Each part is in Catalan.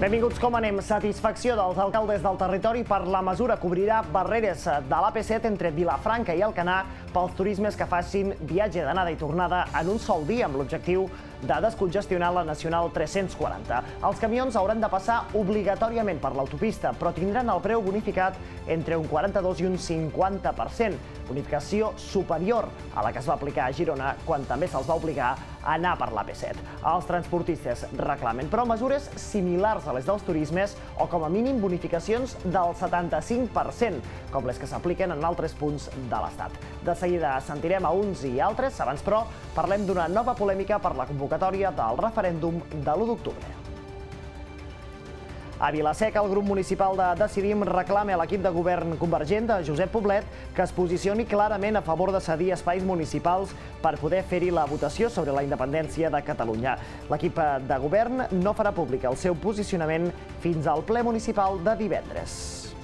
Benvinguts, com anem? Satisfacció dels alcaldes del territori per la mesura que obrirà barreres de l'AP7 entre Vilafranca i Alcanar pels turismes que facin viatge d'anada i tornada en un sol dia amb l'objectiu de descongestionar la Nacional 340. Els camions hauran de passar obligatòriament per l'autopista, però tindran el preu bonificat entre un 42 i un 50%, bonificació superior a la que es va aplicar a Girona quan també se'ls va obligar a anar per l'AP7. Els transportistes reclamen, però mesures similars a les dels turismes o com a mínim bonificacions del 75%, com les que s'apliquen en altres punts de l'Estat. De seguida sentirem a uns i altres, abans però parlem d'una nova polèmica per la convocatòria del referèndum de l'1 d'octubre. A Vila-seca, el grup municipal de Decidim reclama a l'equip de govern convergent de Josep Poblet que es posicioni clarament a favor de cedir espais municipals per poder fer-hi la votació sobre la independència de Catalunya. L'equip de govern no farà públic el seu posicionament fins al ple municipal de divendres.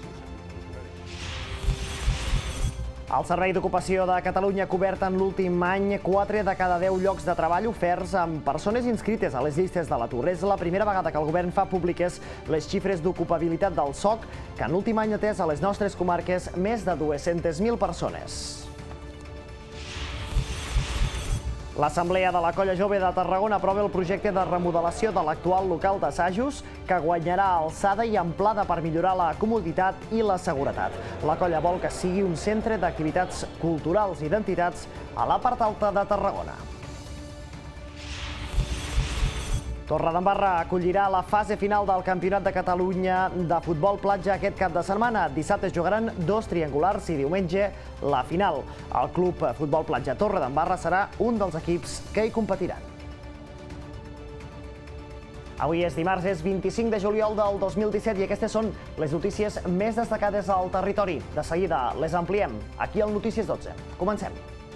El Servei d'Ocupació de Catalunya ha cobert en l'últim any 4 de cada 10 llocs de treball oferts amb persones inscrites a les llistes de l'atur. És la primera vegada que el govern fa públiques les xifres d'ocupabilitat del SOC, que en l'últim any ha atès a les nostres comarques més de 200.000 persones. L'Assemblea de la Colla Jove de Tarragona aprova el projecte de remodelació de l'actual local d'assajos que guanyarà alçada i amplada per millorar la comoditat i la seguretat. La colla vol que sigui un centre d'activitats culturals i d'entitats a la part alta de Tarragona. Torredembarra acollirà la fase final del Campionat de Catalunya de futbol platja aquest cap de setmana. Dissabte es jugaran 2 triangulars i diumenge la final. El Club Futbol Platja Torredembarra serà un dels equips que hi competiran. Avui és dimarts, és 25 de juliol del 2017 i aquestes són les notícies més destacades al territori. De seguida les ampliem aquí al Notícies 12. Comencem.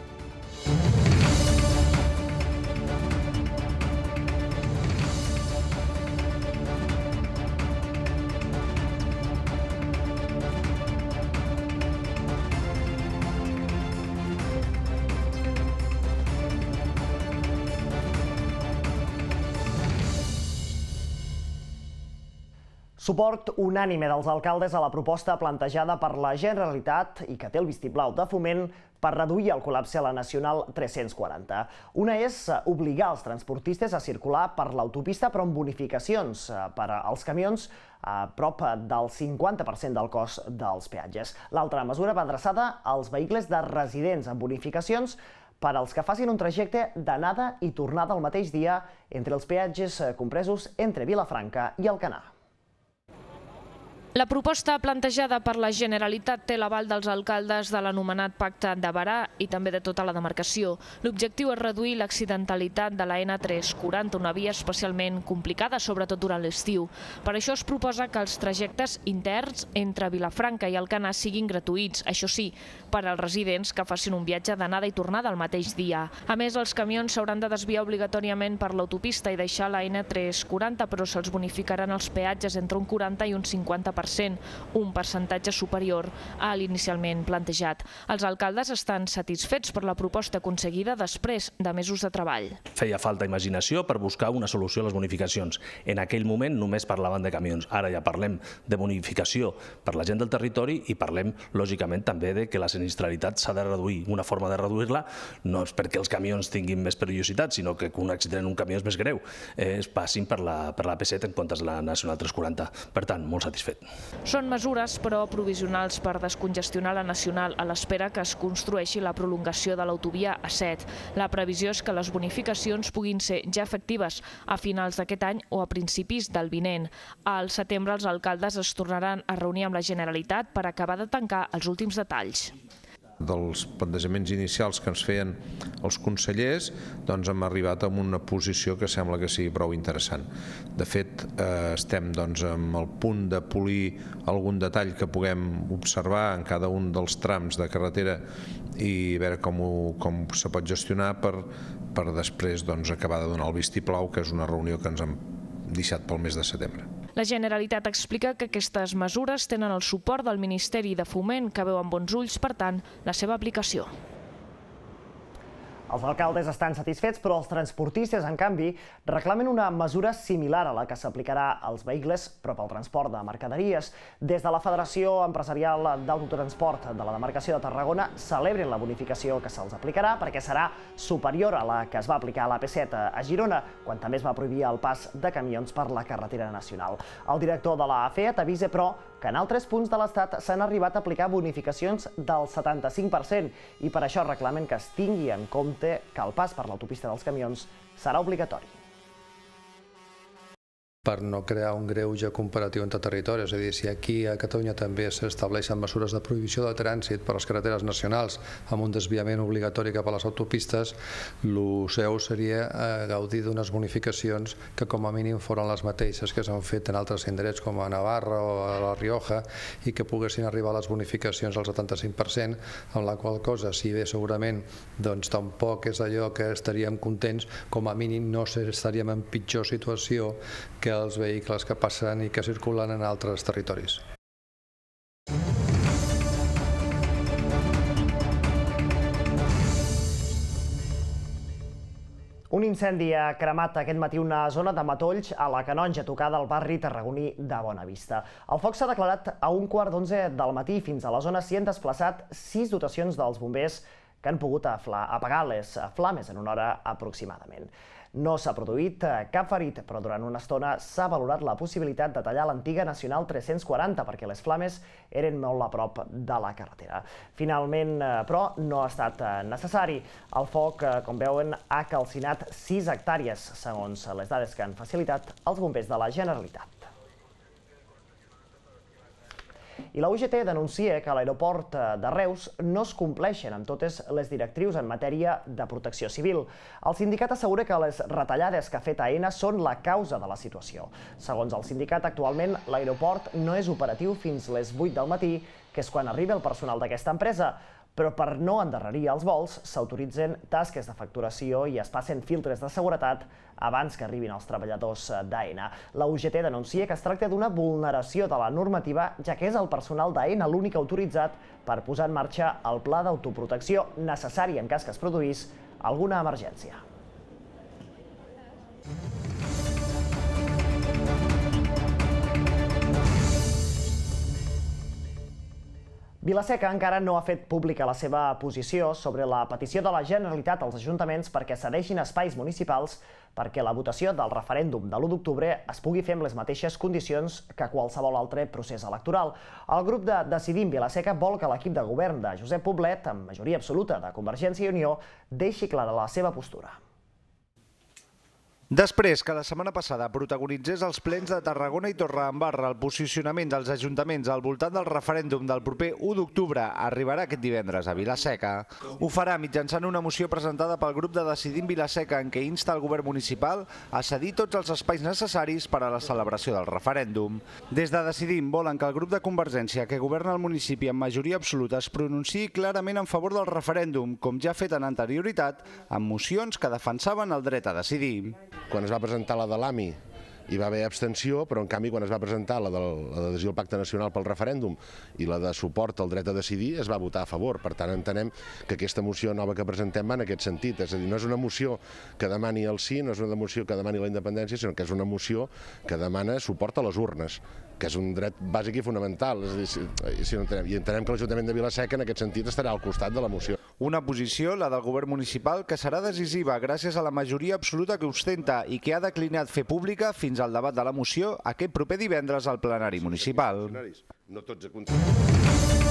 Suport unànime dels alcaldes a la proposta plantejada per la Generalitat i que té el vistiplau de Foment per reduir el col·lapse a la Nacional 340. Una és obligar els transportistes a circular per l'autopista però amb bonificacions per als camions a prop del 50% del cost dels peatges. L'altra mesura va adreçada als vehicles de residents amb bonificacions per als que facin un trajecte d'anada i tornada el mateix dia entre els peatges compresos entre Vilafranca i Alcanar. La proposta plantejada per la Generalitat té l'aval dels alcaldes de l'anomenat Pacte de Berà i també de tota la demarcació. L'objectiu és reduir l'accidentalitat de la N340, una via especialment complicada, sobretot durant l'estiu. Per això es proposa que els trajectes interns entre Vilafranca i Alcanar siguin gratuïts, això sí, per als residents que facin un viatge d'anada i tornada el mateix dia. A més, els camions s'hauran de desviar obligatòriament per l'autopista i deixar la N340, però se'ls bonificaran els peatges entre un 40 i un 50%. Un percentatge superior a l'inicialment plantejat. Els alcaldes estan satisfets per la proposta aconseguida després de mesos de treball. Feia falta imaginació per buscar una solució a les bonificacions. En aquell moment només parlaven de camions. Ara ja parlem de bonificació per la gent del territori i parlem, lògicament, també de que la sinistralitat s'ha de reduir. Una forma de reduir-la no és perquè els camions tinguin més perillositat, sinó que un accident en un camió és més greu. Es passin per la P7 en comptes de la Nacional 340. Per tant, molt satisfet. Són mesures, però, provisionals per descongestionar la Nacional a l'espera que es construeixi la prolongació de l'autovia A7. La previsió és que les bonificacions puguin ser ja efectives a finals d'aquest any o a principis del vinent. Al setembre els alcaldes es tornaran a reunir amb la Generalitat per acabar de tancar els últims detalls. Dels plantejaments inicials que ens feien els consellers, doncs hem arribat a una posició que sembla que sigui prou interessant. De fet, estem amb el punt de polir algun detall que puguem observar en cada un dels trams de carretera i veure com se pot gestionar per després acabar de donar el vistiplau, que és una reunió que ens hem deixat pel mes de setembre. La Generalitat explica que aquestes mesures tenen el suport del Ministeri de Foment, que veu amb bons ulls, per tant, la seva aplicació. Els alcaldes estan satisfets, però els transportistes, en canvi, reclamen una mesura similar a la que s'aplicarà als vehicles, però pel transport de mercaderies. Des de la Federació Empresarial d'Autotransport de la demarcació de Tarragona celebren la bonificació que se'ls aplicarà perquè serà superior a la que es va aplicar a l'AP7 a Girona, quan també es va prohibir el pas de camions per la carretera nacional. El director de la FEAT avisa, però, que en altres punts de l'Estat s'han arribat a aplicar bonificacions del 75% i per això reclamen que es tingui en compte que el pas per l'autopista dels camions serà obligatori. Per no crear un greuge comparatiu entre territoris. És a dir, si aquí a Catalunya també s'estableixen mesures de prohibició de trànsit per les carreteres nacionals amb un desviament obligatori cap a les autopistes, el seu seria gaudir d'unes bonificacions que com a mínim foren les mateixes que s'han fet en altres indrets com a Navarra o a la Rioja i que poguessin arribar a les bonificacions al 75%, amb la qual cosa, si bé segurament tampoc és allò que estaríem contents, com a mínim no estaríem en pitjor situació que els vehicles que passen i que circulen en altres territoris. Un incendi ha cremat aquest matí una zona de matolls a la Canonja, tocada al barri tarragoní de Bonavista. El foc s'ha declarat a 1:15 del matí. Fins a la zona s'hi han desplaçat 6 dotacions dels bombers que han pogut apagar les flames en una hora aproximadament. No s'ha produït cap ferit, però durant una estona s'ha valorat la possibilitat de tallar l'antiga Nacional 340 perquè les flames eren molt a prop de la carretera. Finalment, però, no ha estat necessari. El foc, com veuen, ha calcinat 6 hectàrees, segons les dades que han facilitat els bombers de la Generalitat. I la UGT denuncia que a l'aeroport de Reus no es compleixen amb totes les directrius en matèria de protecció civil. El sindicat assegura que les retallades que ha fet AENA són la causa de la situació. Segons el sindicat, actualment l'aeroport no és operatiu fins les 8 del matí, que és quan arriba el personal d'aquesta empresa, però per no endarrerir els vols s'autoritzen tasques de facturació i es passen filtres de seguretat abans que arribin els treballadors d'AENA. La UGT denuncia que es tracta d'una vulneració de la normativa, ja que és el personal d'AENA l'únic autoritzat per posar en marxa el pla d'autoprotecció necessari en cas que es produís alguna emergència. Vila-seca encara no ha fet pública la seva posició sobre la petició de la Generalitat als ajuntaments perquè cedeixin espais municipals perquè la votació del referèndum de l'1 d'octubre es pugui fer amb les mateixes condicions que qualsevol altre procés electoral. El grup de Decidim Vila-seca vol que l'equip de govern de Josep Poblet, amb majoria absoluta de Convergència i Unió, deixi clara la seva postura. Després que la setmana passada protagonitzés els plens de Tarragona i Torredembarra el posicionament dels ajuntaments al voltant del referèndum del proper 1 d'octubre arribarà aquest divendres a Vila-seca. Ho farà mitjançant una moció presentada pel grup de Decidim Vila-seca en què insta el govern municipal a cedir tots els espais necessaris per a la celebració del referèndum. Des de Decidim volen que el grup de Convergència que governa el municipi amb majoria absoluta es pronunciï clarament en favor del referèndum, com ja ha fet en anterioritat, amb mocions que defensaven el dret a decidir. Quan es va presentar la de l'AMI hi va haver abstenció, però en canvi quan es va presentar la d'adhesió al Pacte Nacional pel referèndum i la de suport al dret a decidir es va votar a favor. Per tant, entenem que aquesta moció nova que presentem va en aquest sentit. És a dir, no és una moció que demani el sí, no és una moció que demani la independència, sinó que és una moció que demana suport a les urnes, que és un dret bàsic i fonamental. I entenem que l'Ajuntament de Vila-seca en aquest sentit estarà al costat de la moció. Una posició, la del govern municipal, que serà decisiva gràcies a la majoria absoluta que ostenta i que ha declinat fer pública fins al debat de la moció aquest proper divendres al plenari municipal. No tots a contra.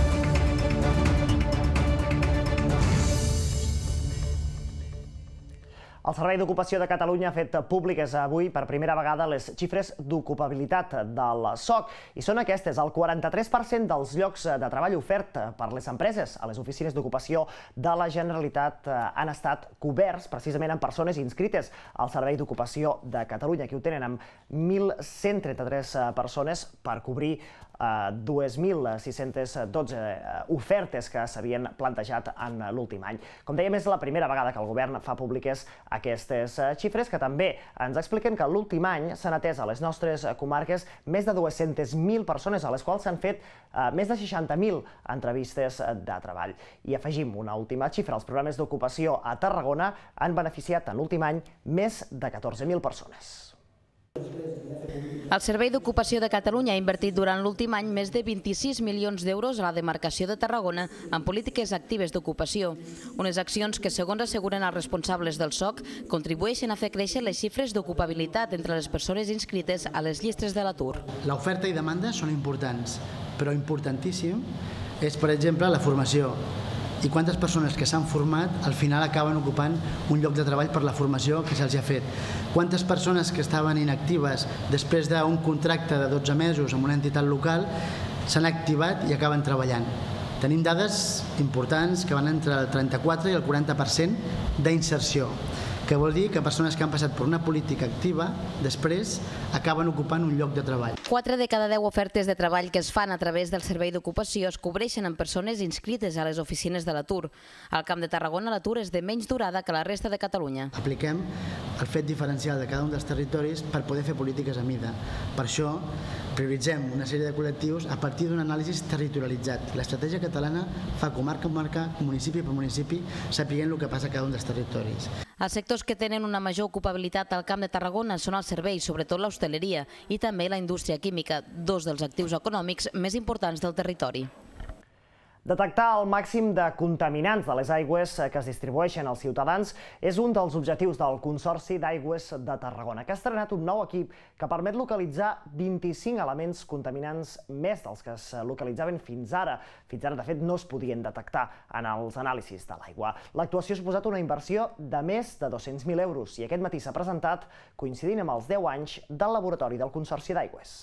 El Servei d'Ocupació de Catalunya ha fet públiques avui per primera vegada les xifres d'ocupabilitat del SOC i són aquestes. El 43% dels llocs de treball ofert per les empreses a les oficines d'ocupació de la Generalitat han estat coberts precisament amb persones inscrites al Servei d'Ocupació de Catalunya, que ho tenen amb 1.133 persones per cobrir 2.612 ofertes que s'havien plantejat en l'últim any. Com dèiem, és la primera vegada que el govern fa públiques aquestes xifres, que també ens expliquen que l'últim any s'han atès a les nostres comarques més de 200.000 persones, a les quals s'han fet més de 60.000 entrevistes de treball. I afegim una última xifra: els programes d'ocupació a Tarragona han beneficiat en l'últim any més de 14.000 persones. El Servei d'Ocupació de Catalunya ha invertit durant l'últim any més de 26 milions d'euros a la demarcació de Tarragona en polítiques actives d'ocupació. Unes accions que, segons asseguren els responsables del SOC, contribueixen a fer créixer les xifres d'ocupabilitat entre les persones inscrites a les llistes de l'atur. L'oferta i demanda són importants, però importantíssim és, per exemple, la formació. I quantes persones que s'han format al final acaben ocupant un lloc de treball per la formació que se'ls ha fet. Quantes persones que estaven inactives després d'un contracte de 12 mesos amb una entitat local s'han activat i acaben treballant. Tenim dades importants que van entre el 34 i el 40% d'inserció, que vol dir que persones que han passat per una política activa després acaben ocupant un lloc de treball. 4 de cada 10 ofertes de treball que es fan a través del Servei d'Ocupació es cobreixen amb persones inscrites a les oficines de l'atur. Al Camp de Tarragona l'atur és de menys durada que la resta de Catalunya. Apliquem el fet diferencial de cada un dels territoris per poder fer polítiques a mida. Per això prioritzem una sèrie de col·lectius a partir d'un anàlisi territorialitzat. L'estratègia catalana fa comarca per comarca, municipi per municipi, sapiguent el que passa a cada un dels territoris. Els sectors que tenen una major ocupabilitat al Camp de Tarragona són els serveis, sobretot l'hostaleria, i també la indústria química, dos dels actius econòmics més importants del territori. Detectar el màxim de contaminants de les aigües que es distribueixen als ciutadans és un dels objectius del Consorci d'Aigües de Tarragona, que ha estrenat un nou equip que permet localitzar 25 elements contaminants més dels que es localitzaven fins ara. Fins ara, de fet, no es podien detectar en els anàlisis de l'aigua. L'actuació ha suposat una inversió de més de 200.000 euros i aquest matí s'ha presentat coincidint amb els 10 anys del laboratori del Consorci d'Aigües.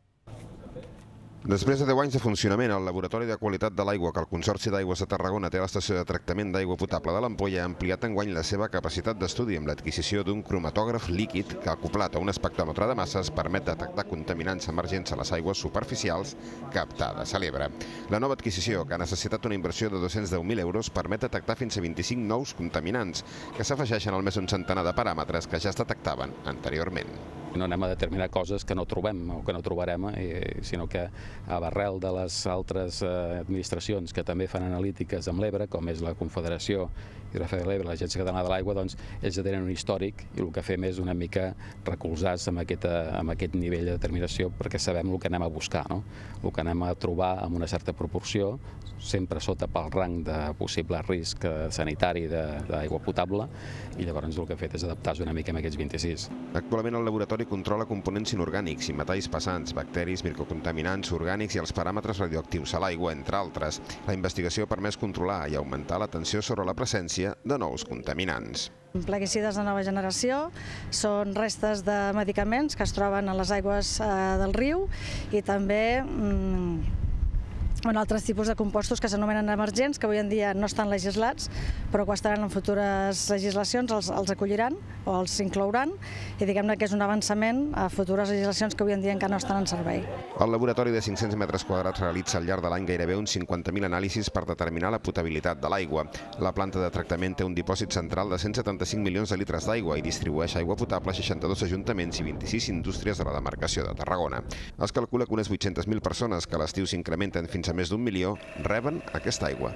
Després de 10 anys de funcionament, el Laboratori de Qualitat de l'Aigua que el Consorci d'Aigües de Tarragona té a l'estació de tractament d'aigua potable de l'Ampolla ha ampliat enguany la seva capacitat d'estudi amb l'adquisició d'un cromatògraf líquid que, acoplat a un espectròmetre de masses, permet detectar contaminants emergents a les aigües superficials captades a l'Ebre. La nova adquisició, que ha necessitat una inversió de 210.000 euros, permet detectar fins a 25 nous contaminants, que s'afegeixen al més d'un centenar de paràmetres que ja es detectaven anteriorment. No anem a determinar coses que no trobem o que no trobarem, sinó que a l'arrel de les altres administracions que també fan analítiques amb l'Ebre, com és la Confederació Hidrogràfica de l'Ebre, l'Agència Catalana de l'Aigua, doncs ells ja tenen un històric i el que fem és una mica recolzar-se amb aquest nivell de determinació perquè sabem el que anem a buscar, el que anem a trobar amb una certa proporció, sempre sota pel rang de possible risc sanitari d'aigua potable, i llavors el que he fet és adaptar-se una mica a aquests 26. Actualment el laboratori controla components inorgànics i metalls pesants, bacteris, microcontaminants, orgànics i els paràmetres radioactius a l'aigua, entre altres. La investigació ha permès controlar i augmentar l'atenció sobre la presència de nous contaminants. Plaguicides de nova generació són restes de medicaments que es troben a les aigües del riu i també altres tipus de compostos que s'anomenen emergents, que avui en dia no estan legislats, però que estaran en futures legislacions, els acolliran o els inclouran, i diguem-ne que és un avançament a futures legislacions que avui en dia encara no estan en servei. El laboratori de 500 metres quadrats realitza al llarg de l'any gairebé uns 50.000 anàlisis per determinar la potabilitat de l'aigua. La planta de tractament té un dipòsit central de 175 milions de litres d'aigua i distribueix aigua potable a 62 ajuntaments i 26 indústries de la demarcació de Tarragona. Es calcula que unes 800.000 persones, que a l'estiu s'incrementen fins a més d'un milió, reben aquesta aigua.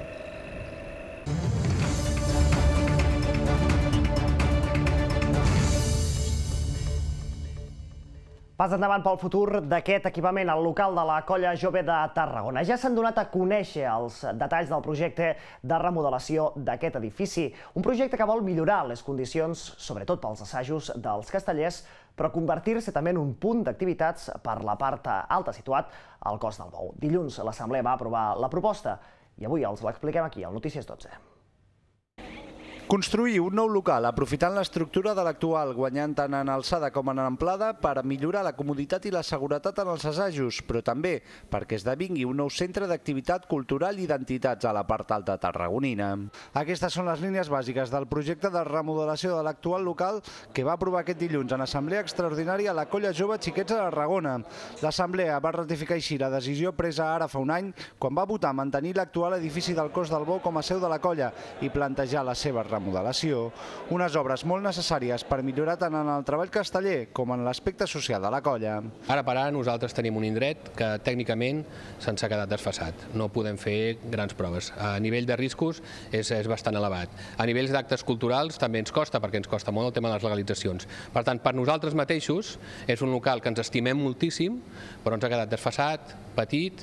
Pas endavant pel futur d'aquest equipament al local de la Colla Jove de Tarragona. Ja s'han donat a conèixer els detalls del projecte de remodelació d'aquest edifici. Un projecte que vol millorar les condicions, sobretot pels assajos dels castellers, però convertir-se també en un punt d'activitats per la part alta situat al Cos del Bou. Dilluns l'Assemblea va aprovar la proposta i avui els l'expliquem aquí, al Notícies 12. Construir un nou local aprofitant l'estructura de l'actual, guanyant tant en alçada com en amplada per millorar la comoditat i la seguretat en els assajos, però també perquè esdevingui un nou centre d'activitat cultural i d'entitats a la part alta tarragonina. Aquestes són les línies bàsiques del projecte de remodelació de l'actual local que va aprovar aquest dilluns en assemblea extraordinària la Colla Jove Xiquets de Tarragona. L'assemblea va ratificar així la decisió presa ara fa un any quan va votar mantenir l'actual edifici del Cos del Bou com a seu de la colla i plantejar la seva remodelació, unes obres molt necessàries per millorar tant en el treball casteller com en l'aspecte social de la colla. Ara per ara nosaltres tenim un indret que tècnicament se'ns ha quedat desfasat. No podem fer grans proves. A nivell de riscos és bastant elevat. A nivells d'actes culturals també ens costa, perquè ens costa molt el tema de les legalitzacions. Per tant, per nosaltres mateixos és un local que ens estimem moltíssim, però ens ha quedat desfasat, petit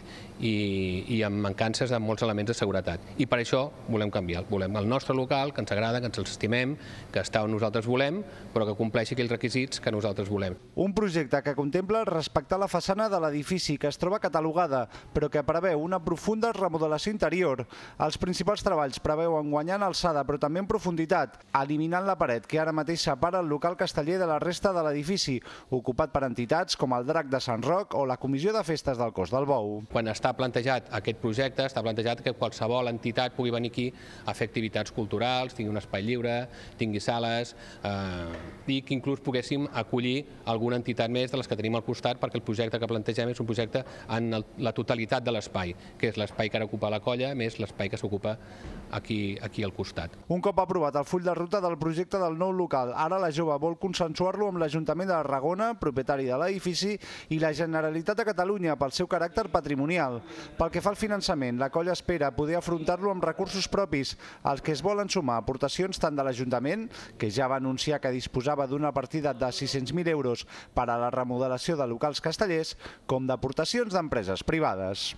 i amb mancances de molts elements de seguretat. I per això volem canviar. Volem el nostre local, que ens agrada, que ens el estimem, que està on nosaltres volem, però que compleixi aquells requisits que nosaltres volem. Un projecte que contempla respectar la façana de l'edifici, que es troba catalogada, però que preveu una profunda remodelació interior. Els principals treballs preveuen guanyar en alçada, però també en profunditat, eliminant la paret que ara mateix separa el local casteller de la resta de l'edifici, ocupat per entitats com el Drac de Sant Roc o la Comissió de Festes del Cos del Bou. Quan està plantejat aquest projecte, està plantejat que qualsevol entitat pugui venir aquí a fer activitats culturals, tingui un espai lliure, tingui sales, i que inclús poguéssim acollir alguna entitat més de les que tenim al costat, perquè el projecte que plantegem és un projecte en la totalitat de l'espai, que és l'espai que ara ocupa la colla, més l'espai que s'ocupa aquí al costat. Un cop aprovat el full de ruta del projecte del nou local, ara la Jove vol consensuar-lo amb l'Ajuntament de Tarragona, propietari de l'edifici, i la Generalitat de Catalunya pel seu caràcter patrimonial. Pel que fa al finançament, la colla espera poder afrontar-lo amb recursos propis, als que es volen sumar aportacions tant de l'Ajuntament, que ja va anunciar que disposava d'una partida de 600.000 euros per a la remodelació de locals castellers, com d'aportacions d'empreses privades.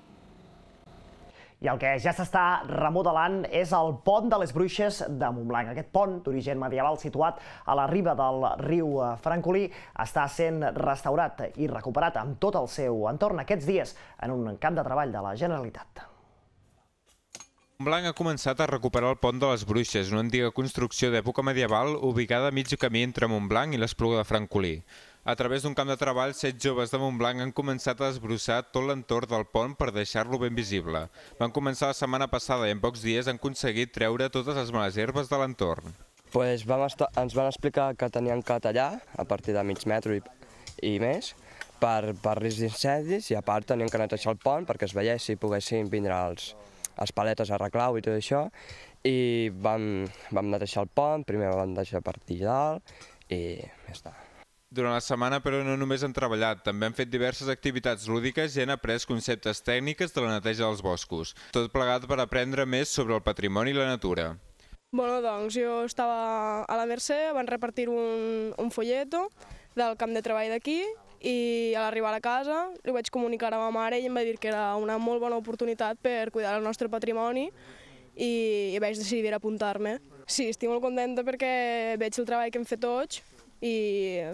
I el que ja s'està remodelant és el pont de les Bruixes de Montblanc. Aquest pont, d'origen medieval situat a la riba del riu Francolí, està sent restaurat i recuperat amb tot el seu entorn aquests dies en un camp de treball de la Generalitat. Montblanc ha començat a recuperar el pont de les Bruixes, una antiga construcció d'època medieval ubicada a mig camí entre Montblanc i l'Espluga de Francolí. A través d'un camp de treball, 7 joves de Montblanc han començat a desbrossar tot l'entorn del pont per deixar-lo ben visible. Van començar la setmana passada i en pocs dies han aconseguit treure totes les males herbes de l'entorn. Ens van explicar que tenien que tallar a partir de mig metre i més per risc d'incendis, i a part tenien que netejar el pont perquè es veiés si poguessin vindre els paletes a arreglar-ho i tot això. I vam netejar el pont, primer vam deixar a partir de dalt i ja està. Durant la setmana, però, no només han treballat, també han fet diverses activitats lúdiques i han après conceptes tècniques de la neteja dels boscos, tot plegat per aprendre més sobre el patrimoni i la natura. Bueno, doncs jo estava a la Mercè, van repartir un folleto del camp de treball d'aquí i a l'arribar a la casa li vaig comunicar a ma mare i em va dir que era una molt bona oportunitat per cuidar el nostre patrimoni i vaig decidir apuntar-me. Sí, estic molt contenta perquè veig el treball que hem fet tots i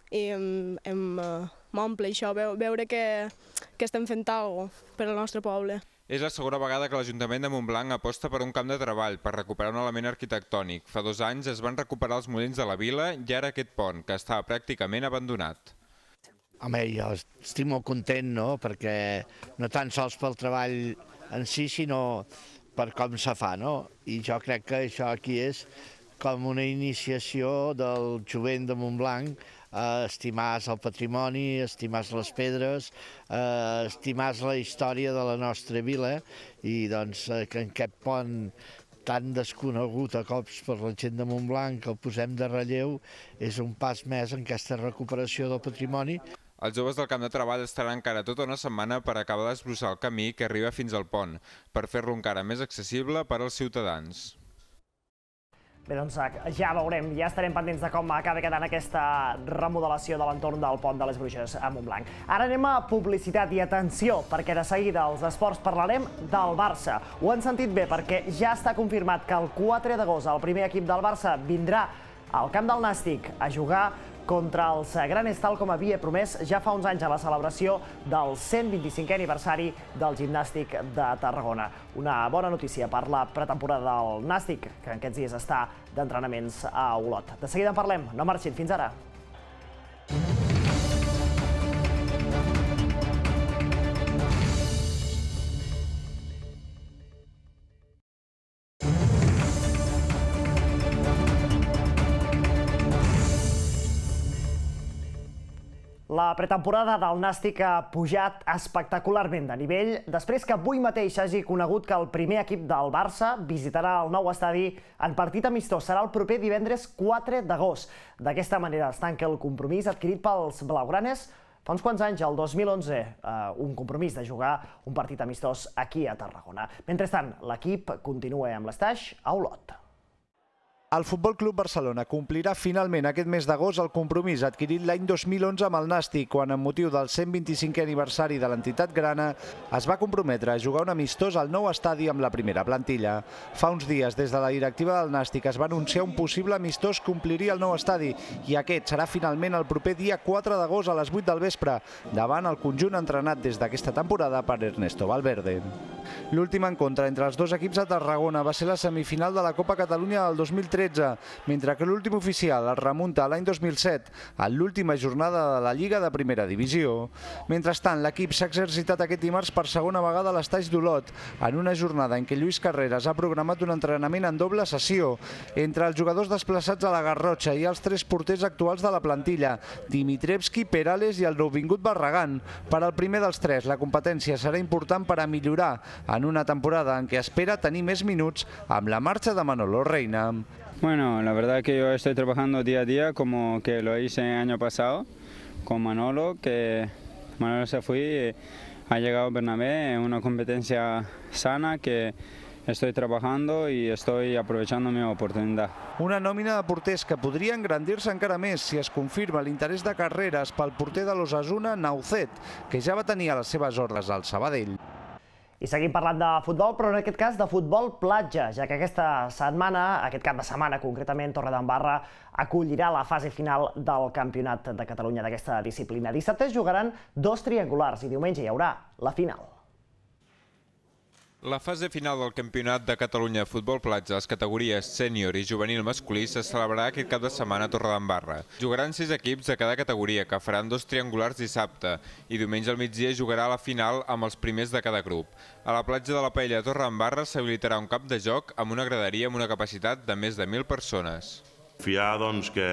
m'omple això, veure que estem fent alguna cosa per al nostre poble. És la segona vegada que l'Ajuntament de Montblanc aposta per un camp de treball per recuperar un element arquitectònic. Fa 2 anys es van recuperar els molins de la vila i ara aquest pont, que estava pràcticament abandonat. Home, jo estic molt content, no?, perquè no tan sols pel treball en si, sinó per com se fa, no? I jo crec que això aquí és com una iniciació del jovent de Montblanc a estimar el patrimoni, a estimar les pedres, a estimar la història de la nostra vila i doncs que en aquest pont tan desconegut a cops per la gent de Montblanc, que el posem de relleu, és un pas més en aquesta recuperació del patrimoni. Els joves del camp de treball estaran encara tota una setmana per acabar d'esbrossar el camí que arriba fins al pont, per fer-lo encara més accessible per als ciutadans. Bé, doncs ja veurem, ja estarem pendents de com acaba quedant aquesta remodelació de l'entorn del pont de les Bruixes a Montblanc. Ara anem a publicitat i atenció, perquè de seguida als esports parlarem del Barça. Ho han sentit bé, perquè ja està confirmat que el 4 d'agost el primer equip del Barça vindrà al camp del Nàstic a jugar contra els Granes, tal com havia promès ja fa uns anys a la celebració del 125è aniversari del Gimnàstic de Tarragona. Una bona notícia per la pretemporada del Nàstic, que en aquests dies està d'entrenaments a Olot. De seguida en parlem, no marxin, fins ara. La pretemporada del Nàstic ha pujat espectacularment de nivell després que avui mateix hagi conegut que el primer equip del Barça visitarà el nou estadi en partit amistós. Serà el proper divendres 4 d'agost. D'aquesta manera es tanca el compromís adquirit pels blaugranes fa uns quants anys, el 2011, un compromís de jugar un partit amistós aquí a Tarragona. Mentrestant, l'equip continua amb l'estaix a Olot. El Futbol Club Barcelona complirà finalment aquest mes d'agost el compromís adquirit l'any 2011 amb el Nàstic, quan, amb motiu del 125è aniversari de l'entitat grana, es va comprometre a jugar un amistós al nou estadi amb la primera plantilla. Fa uns dies, des de la directiva del Nàstic, es va anunciar un possible amistós que ompliria el nou estadi, i aquest serà finalment el proper dia 4 d'agost a les 8 del vespre, davant el conjunt entrenat des d'aquesta temporada per Ernesto Valverde. L'últim encontre entre els dos equips a Tarragona va ser la semifinal de la Copa Catalunya del 2013, mentre que l'últim oficial es remunta a l'any 2007, a l'última jornada de la Lliga de Primera Divisió. Mentrestant, l'equip s'ha exercitat aquest dimarts per segona vegada a l'estaix d'Olot, en una jornada en què Lluís Carreras ha programat un entrenament en doble sessió entre els jugadors desplaçats a la Garrotxa i els 3 porters actuals de la plantilla, Dimitrevski, Perales i el nouvingut Barragán. Per al primer dels 3, la competència serà important per a millorar en una temporada en què espera tenir més minuts amb la marxa de Manolo Reina. Bueno, la verdad que yo estoy trabajando día a día como que lo hice el año pasado con Manolo, que Manolo se fue y ha llegado Bernabé en una competencia sana que estoy trabajando y estoy aprovechando mi oportunidad. Una nòmina de porters que podria engrandir-se encara més si es confirma l'interès de Carreras pel porter de l'Osasuna, Naucet, que ja va tenir a les seves ordres al Sabadell. I seguim parlant de futbol, però en aquest cas de futbol platja, ja que aquest cap de setmana, concretament, Torredembarra acollirà la fase final del Campionat de Catalunya d'aquesta disciplina. Dissabte es jugaran 2 triangulars i diumenge hi haurà la final. La fase final del Campionat de Catalunya de Futbol Platja, les categories sènior i juvenil masculí, se celebrarà aquest cap de setmana a Torredembarra. Jugaran 6 equips de cada categoria, que faran 2 triangulars dissabte, i diumenge al migdia jugarà la final amb els primers de cada grup. A la platja de la Paella de Torredembarra s'habilitarà un camp de joc amb una graderia amb una capacitat de més de 1.000 persones. Fiar que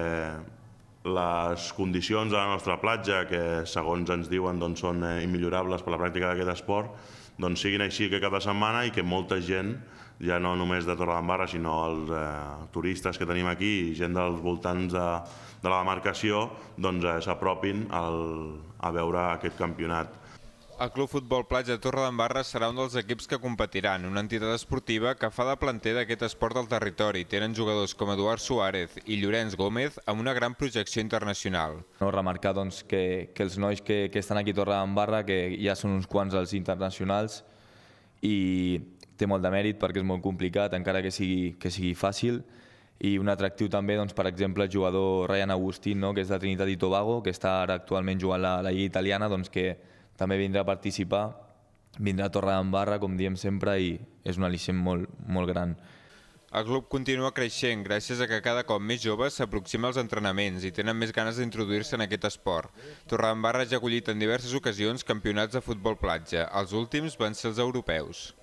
les condicions de la nostra platja, que segons ens diuen són immillorables per la pràctica d'aquest esport, siguin així aquest cap de setmana i que molta gent, ja no només de Torredembarra, sinó els turistes que tenim aquí i gent dels voltants de la demarcació, s'apropin a veure aquest campionat. El Club Futbol Platja de Torredembarra serà un dels equips que competiran, una entitat esportiva que fa de planter d'aquest esport al territori. Tenen jugadors com Eduard Suárez i Llorenç Gómez amb una gran projecció internacional. Remarcar que els nois que estan aquí a Torredembarra, que ja són uns quants els internacionals, i té molt de mèrit perquè és molt complicat, encara que sigui fàcil. I un atractiu també, per exemple, el jugador Ryan Agustín, que és de Trinitat i Tobago, que està ara actualment jugant a la Lliga Italiana, que també vindrà a participar, vindrà a Torredembarra, com diem sempre, i és un al·licient molt gran. El club continua creixent gràcies a que cada cop més joves s'aproximen als entrenaments i tenen més ganes d'introduir-se en aquest esport. Torredembarra ja ha acollit en diverses ocasions campionats de futbol platja. Els últims van ser els europeus.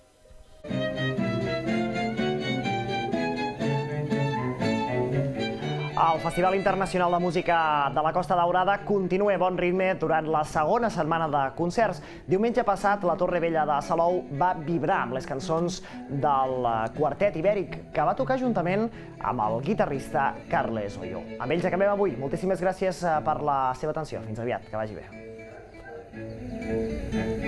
El Festival Internacional de Música de la Costa Daurada continua a bon ritme durant la segona setmana de concerts. Diumenge passat, la Torre Vella de Salou va vibrar amb les cançons del Quartet Ibèric, que va tocar juntament amb el guitarrista Carles Olló. Amb ells acabem avui. Moltíssimes gràcies per la seva atenció. Fins aviat. Que vagi bé.